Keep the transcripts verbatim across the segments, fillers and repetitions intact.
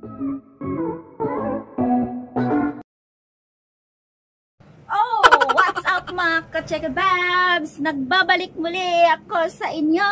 Oh, what's up mga ka-Cheka Babs? Nagbabalik muli ako sa inyo.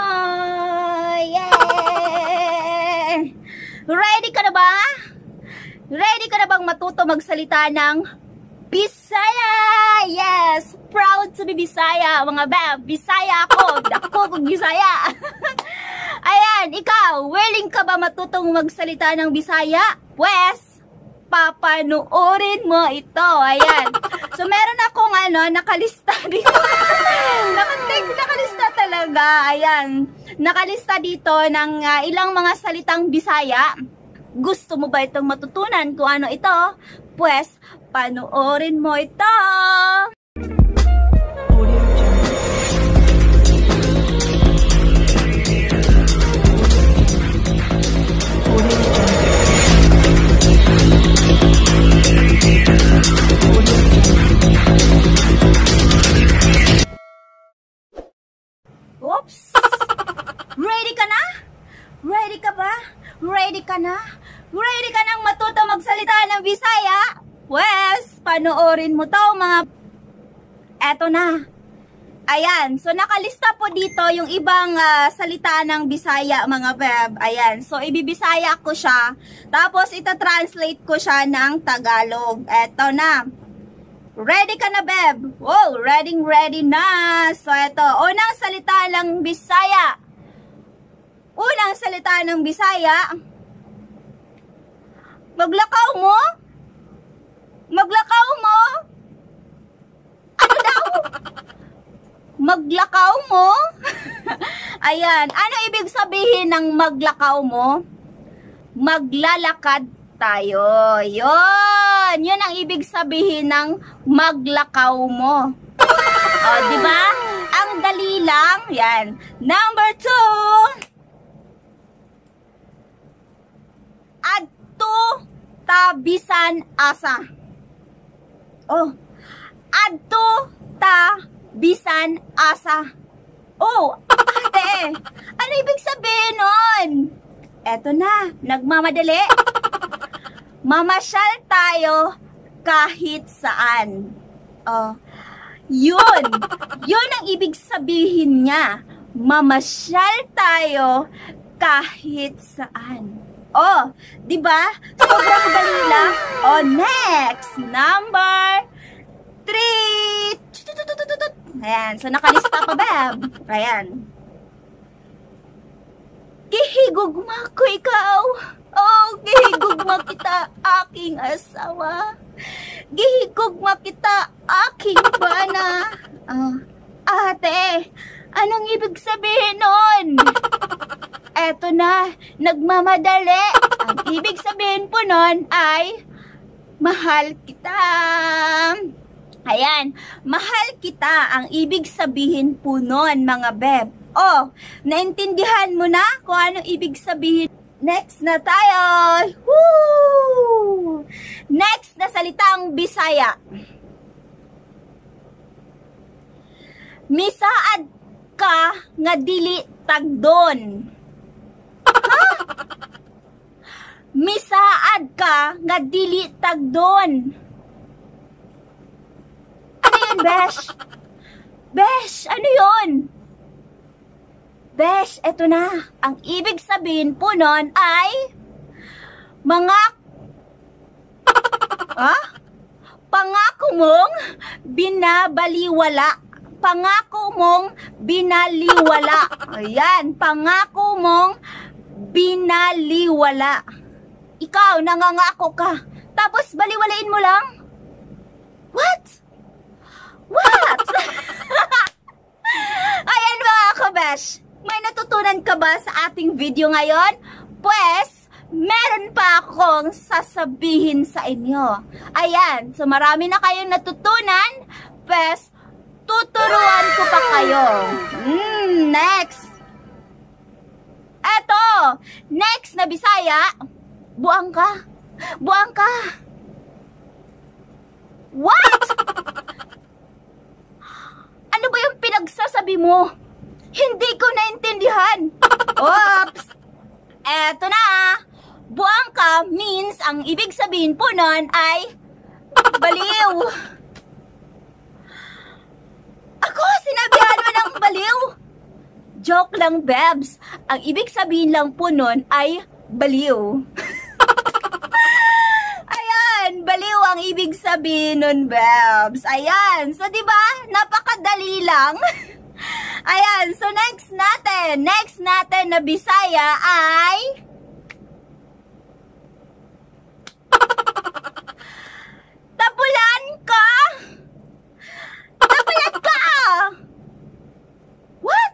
Yay! Ready ka na ba? Ready ka na bang matuto magsalita ng Bisaya? Yes! Proud to be Bisaya, mga Bab. Bisaya ako. Ako kung Bisaya. Ayan, ikaw, willing ka ba matutong magsalita ng Bisaya? Pues, papanoorin mo ito. Ayan. So, meron akong ano, nakalista dito. Nakatik, nakalista talaga. Ayan. Nakalista dito ng uh, ilang mga salitang Bisaya. Gusto mo ba itong matutunan kung ano ito? Pues, panoorin mo ito. Oops! Ready ka na? Ready ka ba? Ready ka na? Ready ka nang matuto magsalita ng Bisaya? Pues, panoorin mo to mga... Eto na. Ayan. So, nakalista po dito yung ibang uh, salita ng Bisaya, mga Beb. Ayan. So, ibibisaya ko siya. Tapos, ita-translate ko siya ng Tagalog. Eto na. Ready ka na, Beb? Wow, ready, ready na. So, eto. Unang salita ng Bisaya. Unang salita ng Bisaya. Maglakaw mo? Maglakaw mo? Ano daw? Maglakaw mo? Ayan. Ano ibig sabihin ng maglakaw mo? Maglalakad tayo. Yun. Yun ang ibig sabihin ng maglakaw mo. O, diba? Ang dali lang. Yan. Number two. Adto tabisan asa. Oh. Adto tabisan asa. Oh, ate. Ano ibig sabihin nun? Eto na. Nagmamadali. Mamasyal tayo kahit saan. Oh. Yun. Yun ang ibig sabihin niya. Mamasyal tayo kahit saan. Oh, di ba? Sobrang dali lang. Oh, next. Number three. Ayan. So, nakalista pa, Beb. Ayan. Gihigugma ko ikaw. Oh, gihigugma kita, aking asawa. Gihigugma kita, aking bana. Oh, ate, anong ibig sabihin nun? Eto na, nagmamadali. Ang ibig sabihin po nun ay mahal kita. Ayan, mahal kita ang ibig sabihin po nun, mga Beb. Oh, naintindihan mo na kung ano ibig sabihin? Next na tayo. Woo! Next na salitang Bisaya. Misaad ka nga dili tagdon. Ha? Misaad ka nga dili tagdon. Ano yun, Besh? Besh, ano yun? Besh, eto na. Ang ibig sabihin po nun ay mga ha? Pangako mong binabaliwala. Pangako mong binaliwala. Ayan, pangako mong binaliwala. Ikaw, nangangako ka. Tapos, baliwalain mo lang? What? What? Ayan mga kabesh. May natutunan ka ba sa ating video ngayon? Pues, meron pa akong sasabihin sa inyo. Ayan, so marami na kayong natutunan. Pues, tuturuan ko pa kayo. Mm, next. Eto, next na Bisaya. Buang ka. Buang ka. What? Ano ba yung pinagsasabi mo? Hindi ko naintindihan. Oops. Eto na. Buang ka means ang ibig sabihin po nun ay baliw. Ako, sinabihan mo ng baliw? Joke lang, Bebs. Ang ibig sabihin lang po nun ay baliw. Ayan, baliw ang ibig sabihin nun, Bebs. Ayan, so diba, napakadali lang. Ayan, so next natin, next natin na Bisaya ay tapulan ka. Tapulan ka. What?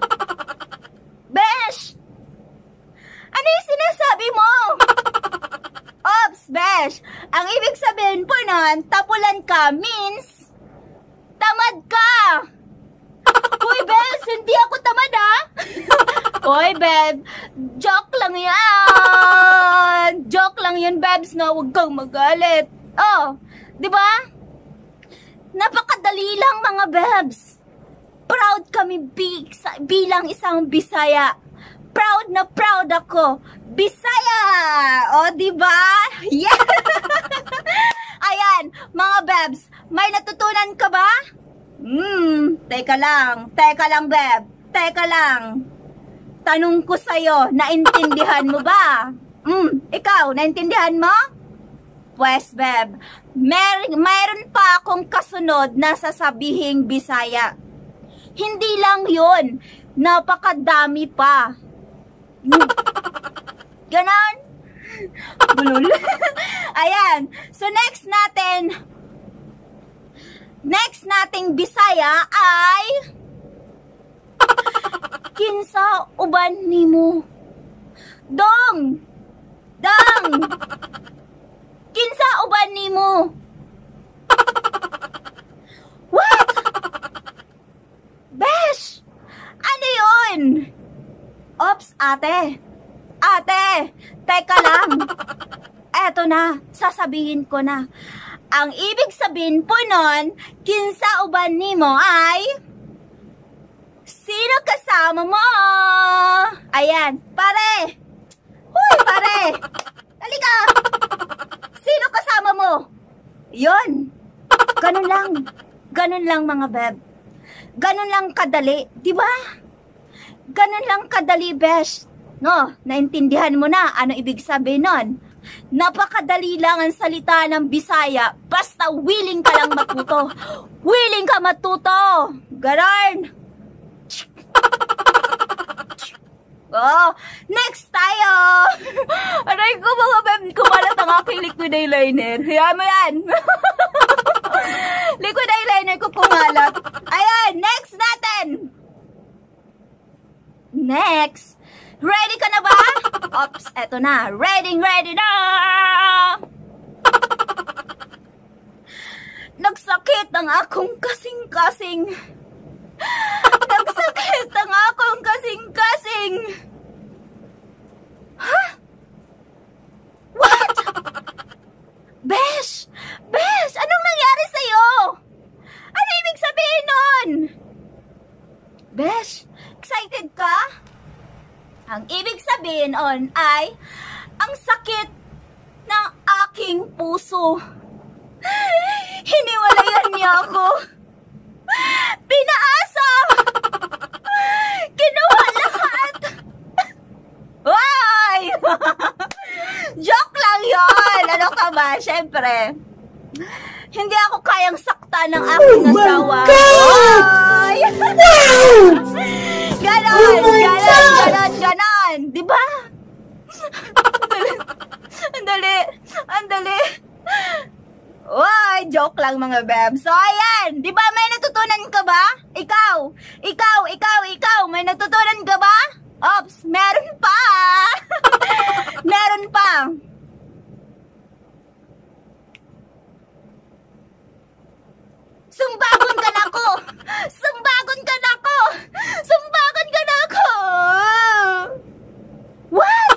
Besh! Ano yung sinasabi mo? Ops, Besh! Ang ibig sabihin po nun, tapulan ka means tamad ka! Uy, Bes! Hindi ako tamad, ha? Uy, Beb! Joke lang yan! Joke lang yan, Bebs, na huwag kang magalit. Oh, di ba? Napakadali lang, mga Bebs. Proud kami bilang isang Bisaya. Proud na proud ako. Bisaya! O, diba? Yeah! Ayan, mga Bebs, may natutunan ka ba? Hmm, teka lang. Teka lang, Beb. Teka lang. Tanong ko sa'yo, naintindihan mo ba? Hmm, ikaw, naintindihan mo? Pues, Beb, mer mayroon pa akong kasunod na sasabihing Bisaya. Hindi lang yun. Napakadami pa. Ganon. Bulol. Ayan. So, next natin, next nating Bisaya ay kinsa uban nimo. Dong! Dong! Kinsa uban nimo. What? Besh! Ano yun? Ops, ate. Ate, teka lang. Eto na, sasabihin ko na. Ang ibig sabihin po nun, kinsa uban nimo ay sino kasama mo? Ayan, pare. Huy, pare. Halika. Sino kasama mo? Yun. Ganun lang. Ganun lang, mga Beb. Ganun lang kadali, di ba? Ganun lang kadali, Besh. No, naintindihan mo na ano ibig sabihin nun. Napakadali lang ang salita ng Bisaya, basta willing ka lang matuto. Willing ka matuto. Ganon. Oh, next tayo. Aray ko, mga Beb, kumalat ang aking liquid eyeliner. Hayaan mo yan. Liquid eyeliner ko kumalat. Ayan, next natin. Next. Ready ka na ba? Ops, eto na. Ready, ready na! Nagsakit ang akong kasing-kasing. Nagsakit ang akong kasing-kasing. Huh? What? Besh! Besh! Anong nangyari sa'yo? Ano ibig sabihin nun? Besh, excited ka? Ang ibig sabihin on ay ang sakit ng aking puso. Hiniwalayan niya ako. Pinaasa. Kinuha lahat. Ay! Joke lang yon. Ano ka ba? Siyempre, hindi ako kayang sakta ng aking oh asawa. Ay! Ganon, oh ganon, ganon, ganon. Diba? Ang dali, ang dali. Uy, joke lang, mga Beb. So, ayan. Diba may natutunan ka ba? Ikaw, ikaw, ikaw, ikaw. May natutunan ka ba? Ops, meron pa. Meron pa. Sumbagon ka na ako! Sumbagon ka na ako! Sumbagon ka na ako! What?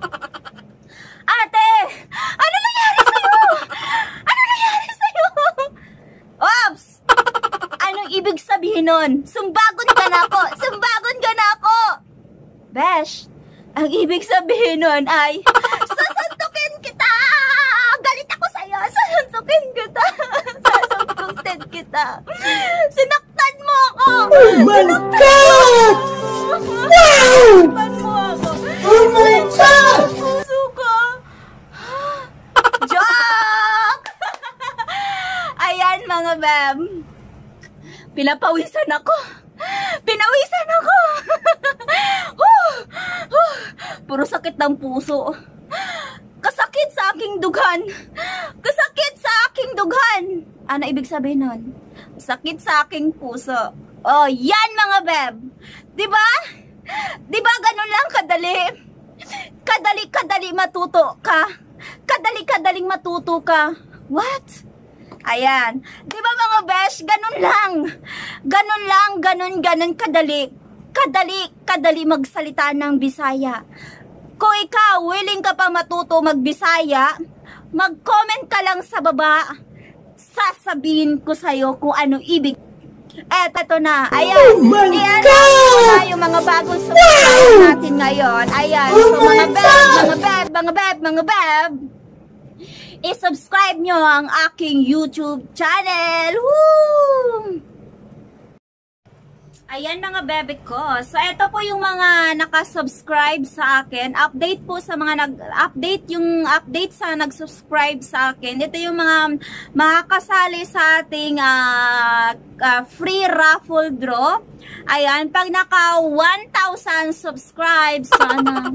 Ate! Ano nangyari sa'yo? Ano nangyari sa'yo? Ops! Anong ibig sabihin nun? Sumbagon ka na ako! Sumbagon ka na ako! Besh, ang ibig sabihin nun ay sasantukin kita! Pinapawisan ako. Pinawisan ako. huh, huh. Puro sakit ng puso. Kasakit sa aking dughan. Kasakit sa aking dughan. Ano ibig sabihin nun? Sakit sa aking puso. Oh, yan mga beb. Diba? Diba ganun lang kadali? Kadali-kadali matuto ka. Kadali-kadaling matuto ka. What? Ayan. Diba mga besh? Ganun lang. Ganun lang, ganun, ganun kadali. Kadali, kadali magsalita ng Bisaya. Kung ikaw, willing ka pa matuto mag-Bisaya, mag-comment ka lang sa baba. Sasabihin ko sa'yo kung ano ibig. Eh, eto na. Ayan. Oh Iyan na yung mga bagong subscribe natin ngayon. Ayan. So, mga beb, mga beb, mga beb, mga beb, i-subscribe nyo ang aking YouTube channel. Woo! Ayan mga bebe ko. So, ito po yung mga nakasubscribe sa akin. Update po sa mga nag-update, yung update sa nag-subscribe sa akin. Ito yung mga makakasali sa ating uh, uh, free raffle draw. Ayan, pag naka one thousand subscribes, sana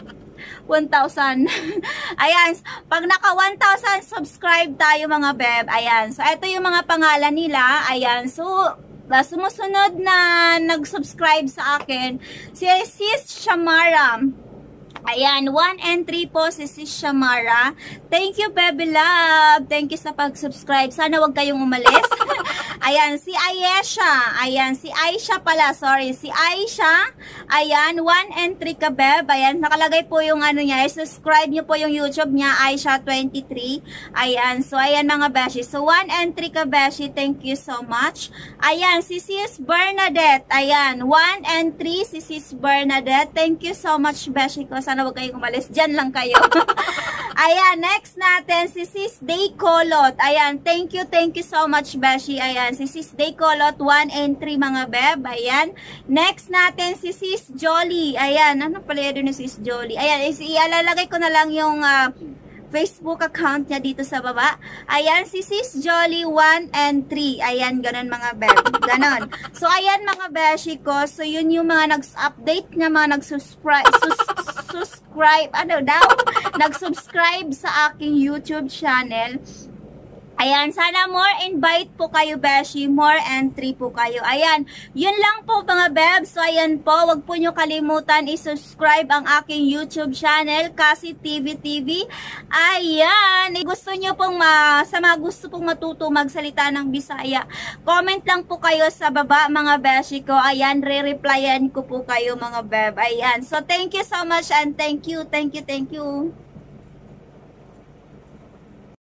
one thousand. Ayan, pag naka one thousand subscribe tayo mga beb. Ayan, so ito yung mga pangalan nila. Ayan, so Uh, sumusunod na nag-subscribe sa akin, si Sis Shamara. Ayan, one and three po si Sis Shamara. Thank you, baby love. Thank you sa pag-subscribe. Sana wag kayong umalis. Ayan, si Ayesha. Ayan, si Aisha pala. Sorry, si Aisha. Ayan, one and three ka, beb. Ayan, nakalagay po yung ano niya. Subscribe niyo po yung YouTube niya, Aisha twenty-three. Ayan, so ayan mga beshi. So, one and three ka, beshi. Thank you so much. Ayan, si Sis Bernadette. Ayan, one and three si Sis Bernadette. Thank you so much, beshi ko. Sana wag kayong umalis. Diyan lang kayo. Ayan, next natin, si Sis Day Colot. Ayan, thank you, thank you so much, beshi. Ayan, si Sis Day Colot, one and three mga beb. Ayan. Next natin, si Sis Jolly. Ayan, ano pala yun ni Sis Jolly? Ayan, ialalagay ko na lang yung uh, Facebook account niya dito sa baba. Ayan, si Sis Jolly, one and three. Ayan, ganun mga beb. Ganon. So, ayan mga beshi ko. So, yun yung mga nag-update na mga nag-subscribe, sus subscribe, ano daw? Nag-subscribe sa aking YouTube channel. Ayan, sana more invite po kayo, beshi. More entry po kayo. Ayan, yun lang po mga bebs. So, ayan po, wag po nyo kalimutan i-subscribe ang aking YouTube channel, Cassie T V T V. Ayan, gusto nyo pong, ma sa mga gusto pong matuto magsalita ng Bisaya, comment lang po kayo sa baba mga beshi ko. Ayan, re-replyan ko po kayo mga beb. Ayan, so thank you so much and thank you, thank you, thank you.